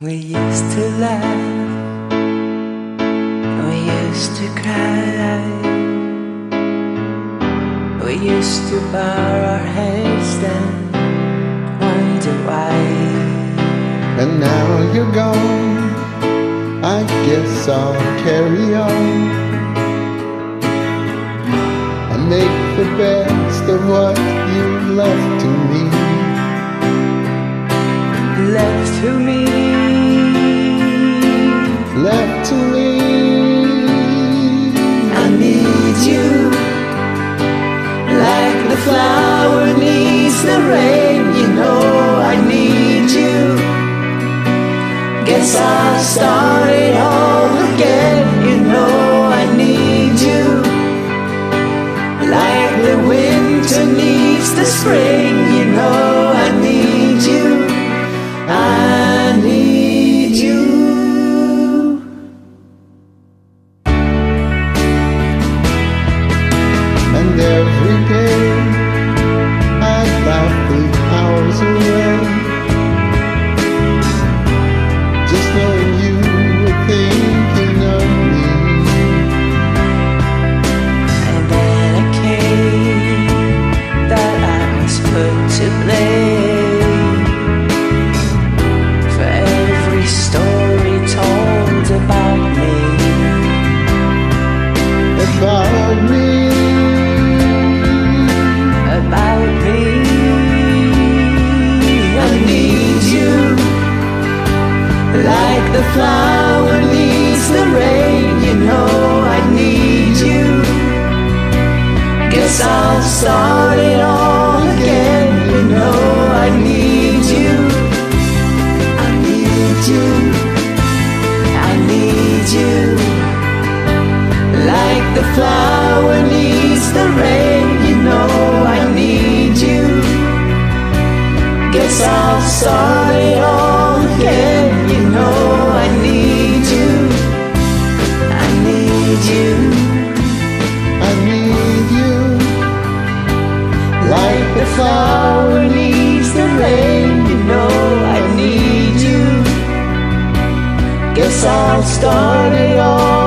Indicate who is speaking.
Speaker 1: We used to laugh, we used to cry, we used to bow our heads and wonder why.
Speaker 2: And now you're gone, I guess I'll carry on and make the best of what you left to me.
Speaker 1: Left to me,
Speaker 2: left to me.
Speaker 1: I need you, like the flower needs the rain. You know I need you. Guess I'll start it all again. You know I need you, like the winter needs the spring. You know I need you, I need you.
Speaker 2: And every day I'd laugh the hours away, just knowing you were thinking of me.
Speaker 1: And then it came that I was put to blame for every story told about me.
Speaker 2: About me,
Speaker 1: About me. I need you, like the flower needs the rain. You know I need you. Guess I'll start it all again. You know I need you, I need you, I need you, like the flower needs the rain. You know I need you. Guess I'll start it all again. You know I need you, I need you,
Speaker 2: I need you,
Speaker 1: like the flower needs the rain. You know I need you. Guess I'll start it all